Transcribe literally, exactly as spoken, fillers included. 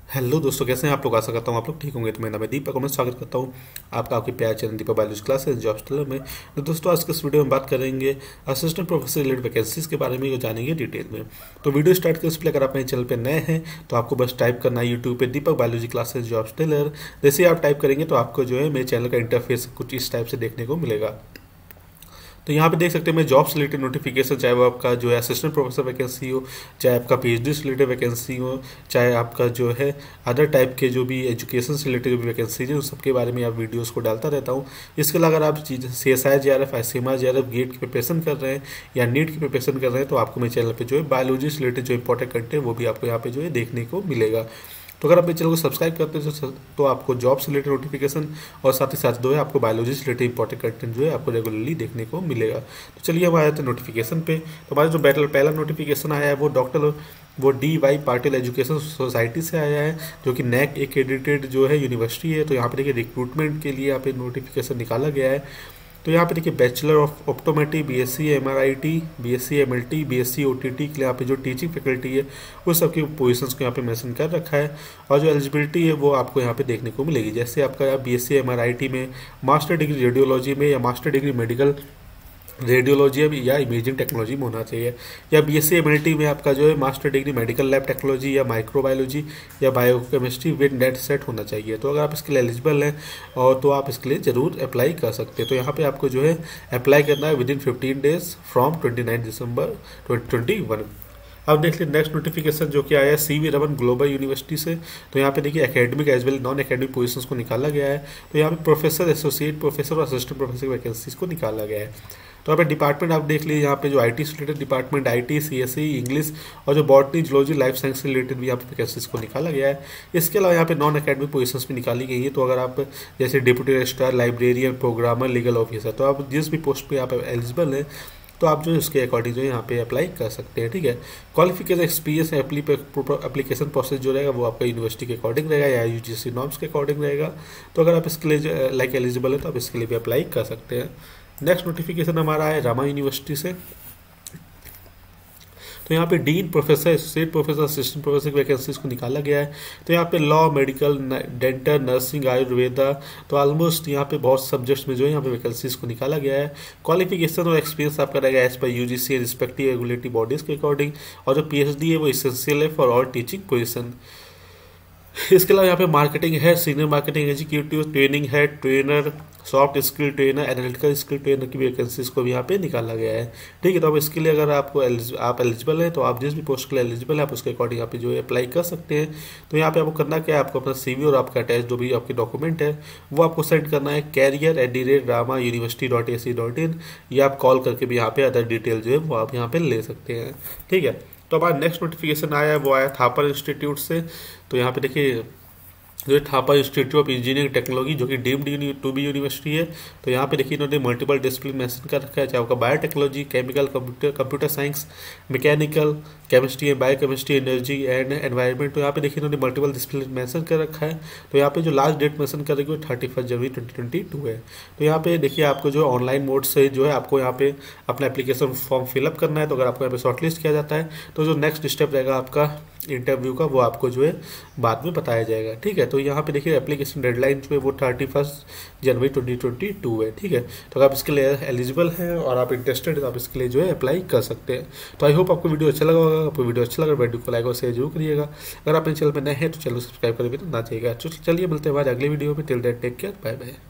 Hello दोस्तों, कैसे हैं आप लोग। आशा करता हूँ आप लोग ठीक होंगे। तो मेरा नाम है दीपक और मैं स्वागत करता हूँ आपका आपके प्यार channel Deepak biology classes job stellar में। तो दोस्तों, आज के इस वीडियो में बात करेंगे असिस्टेंट प्रोफेसर रिलेटेड वैकेंसीज के बारे में, जो जानेंगे डिटेल में। तो वीडियो स्टार्ट करने से पहले अगर आप मेरे चैनल पर नए हैं तो आपको बस टाइप करना है यूट्यूब पर Deepak biology classes job stellar. जैसे ही आप टाइप करेंगे तो आपको जो है मेरे चैनल का इंटरफेस कुछ इस टाइप से देखने को मिलेगा। तो यहाँ पे देख सकते हैं मैं जॉब से रिलेटेड नोटिफिकेशन, चाहे वो आपका जो है असिस्टेंट प्रोफेसर वैकेंसी हो, चाहे आपका पीएचडी से रिलेटेड वैकेंसी हो, चाहे आपका जो है अदर टाइप के जो भी एजुकेशन से रिलेटेड जो भी वैकेंसीज है उन सबके बारे में आप वीडियोस को डालता रहता हूँ। इसके अलावा अगर आप C S I J R F I C M R J R F GATE की प्रिपरेशन कर रहे हैं या नीट की प्रिपरेशन कर रहे हैं तो आपको मेरे चैनल पर जो है बायोलॉजी से रिलेटेड जो इंपॉर्टेंट कंटेंट है वो भी आपको यहाँ पे जो है देखने को मिलेगा। तो अगर आप मेरे चैनल को सब्सक्राइब करते हैं तो आपको जॉब से रिलेटेड नोटिफिकेशन और साथ ही साथ जो है आपको बायोलॉजी से रिलेटेड इंपॉर्टेंट कंटेंट जो है आपको रेगुलरली देखने को मिलेगा। तो चलिए हम आए थे नोटिफिकेशन पे। तो हमारा जो बैटल पहला नोटिफिकेशन आया है वो डॉक्टर वो D Y Patil education society से आया है, जो कि नैक एक्रेडिटेड जो है यूनिवर्सिटी है। तो यहाँ पे देखिए रिक्रूटमेंट के लिए यहाँ पे नोटिफिकेशन निकाला गया है। तो यहाँ पे देखिए bachelor of optometry, BSc MRIT, BSc MLT, BSc OTT के लिए यहाँ पे जो टीचिंग फैकल्टी है वो सबकी पोजीशंस को यहाँ पे मेंशन कर रखा है। और जो एलिजिबिलिटी है वो आपको यहाँ पे देखने को मिलेगी। जैसे आपका बीएससी एमआरआईटी में मास्टर डिग्री रेडियोलॉजी में या मास्टर डिग्री मेडिकल रेडियोलॉजी या इमेजिंग टेक्नोलॉजी में होना चाहिए, या बीएससी एमएलटी में आपका जो है master degree medical lab technology या माइक्रोबायोलॉजी या बायोकेमिस्ट्री विद नेट सेट होना चाहिए। तो अगर आप इसके लिए एलिजिबल हैं और तो आप इसके लिए ज़रूर अप्लाई कर सकते हैं। तो यहाँ पे आपको जो है अप्लाई करना है within fifteen days from twenty nine December twenty twenty one. अब देख लीजिए नेक्स्ट नोटिफिकेशन जो कि आया है C V Raman global university से। तो यहाँ पे देखिए academic as well non academic positions को निकाला गया है। तो यहाँ पे प्रोफेसर, एसोसिएट प्रोफेसर और असिस्टेंट प्रोफेसर की वैकेंसीज को निकाला गया है। तो यहाँ पे डिपार्टमेंट आप देख लीजिए, यहाँ पे जो आईटी से related department IT, CSE, English और जो बॉटनी, जूलॉजी, लाइफ साइंस से रिलेटेड भी यहाँ पे वैकेंसीज को निकाला गया है। इसके अलावा यहाँ पे नॉन अकेडमिक पोजीशंस भी निकाली गई है। तो अगर आप जैसे deputy registrar, librarian, programmer, legal officer, तो आप जिस भी पोस्ट पे आप एलिजिबल हैं तो आप जो उसके अकॉर्डिंग जो यहाँ पे अप्लाई कर सकते हैं। ठीक है, क्वालिफिकेशन, एक्सपीरियंस, एप्लीकेशन प्रोसेस जो रहेगा वो आपका यूनिवर्सिटी के अकॉर्डिंग रहेगा या यूजीसी नॉर्म्स के अकॉर्डिंग रहेगा। तो अगर आप इसके लिए लाइक एलिजिबल है तो आप इसके लिए भी अप्लाई कर सकते हैं। नेक्स्ट नोटिफिकेशन हमारा है रामा यूनिवर्सिटी से। तो यहाँ पे dean, professor, associate professor, assistant professor की वैकेंसीज को निकाला गया है। तो यहाँ पे law, medical, dental, nursing, Ayurveda, तो ऑलमोस्ट यहाँ पे बहुत सब्जेक्ट्स में जो है यहाँ पे वैकेंसीज को निकाला गया है। क्वालिफिकेशन और एक्सपीरियंस आपका रहेगा as per UGC respective regulatory bodies के अकॉर्डिंग। और जो पीएचडी है वो इसेंशियल है फॉर ऑल टीचिंग पोजिशन। इसके अलावा यहाँ पे मार्केटिंग है, सीनियर मार्केटिंग एग्जीक्यूटिव, ट्रेनिंग है, trainer, soft skill trainer, analytical skill trainer की वैकेंसीज को भी यहाँ पे निकाला गया है। ठीक है, तो अब इसके लिए अगर आपको आप एलिजिबल हैं तो आप जिस भी पोस्ट के लिए एलिजिबल है आप उसके अकॉर्डिंग यहाँ पे जो है अप्लाई कर सकते हैं। तो यहाँ पे आपको करना क्या है, आपको अपना सीवी और आपका अटैच जो भी आपके डॉक्यूमेंट है वो आपको सेंड करना है career at the rate Rama university dot A C dot in, या आप कॉल करके भी यहाँ पे अदर डिटेल जो है वो आप यहाँ पे ले सकते हैं। ठीक है, तो हमारा नेक्स्ट नोटिफिकेशन आया है वो आया थापर इंस्टीट्यूट से। तो यहाँ पे देखिए जो Thapar institute of engineering technology जो कि डीम्ड टू बी यूनिवर्सिटी है। तो यहाँ पे देखिए इन्होंने मल्टीपल डिसिप्लिन मेंशन कर रखा है, चाहे आपका biotechnology, chemical, computer computer science, mechanical, chemistry, biochemistry, energy and environment. तो यहाँ पे देखिए इन्होंने मल्टीपल डिसिप्लिन मेंशन कर रखा है। तो यहाँ पे जो लास्ट डेट मेंशन कर रखी है वो थर्टी फर्स्ट जनवरी ट्वेंटी ट्वेंटी टू है। तो यहाँ पे देखिए आपको जो ऑनलाइन मोड से जो है आपको यहाँ पे अपना एप्लीकेशन फॉर्म फिलअप करना है। तो अगर आपको यहाँ पे शॉर्टलिस्ट किया जाता है तो जो नेक्स्ट स्टेप रहेगा आपका इंटरव्यू का वो आपको जो है बाद में बताया जाएगा। ठीक है, तो यहाँ पे देखिए एप्लीकेशन डेडलाइन जो है वो थर्टी फर्स्ट जनवरी ट्वेंटी ट्वेंटी टू है। ठीक है, तो अगर आप इसके लिए एलिजिबल हैं और आप इंटरेस्टेड हैं तो आप इसके लिए जो है अप्लाई कर सकते हैं। तो आई होप आपको वीडियो अच्छा लगा होगा। आपको वीडियो अच्छा लगा वीडियो को लाइक और शेयर जरूर करिएगा। अगर आप मेरे चैनल पर नए हैं तो चैनल सब्सक्राइब करके ना चाहिएगा। चलिए मिलते हैं बाद अगले वीडियो में। Till that take care, bye bye.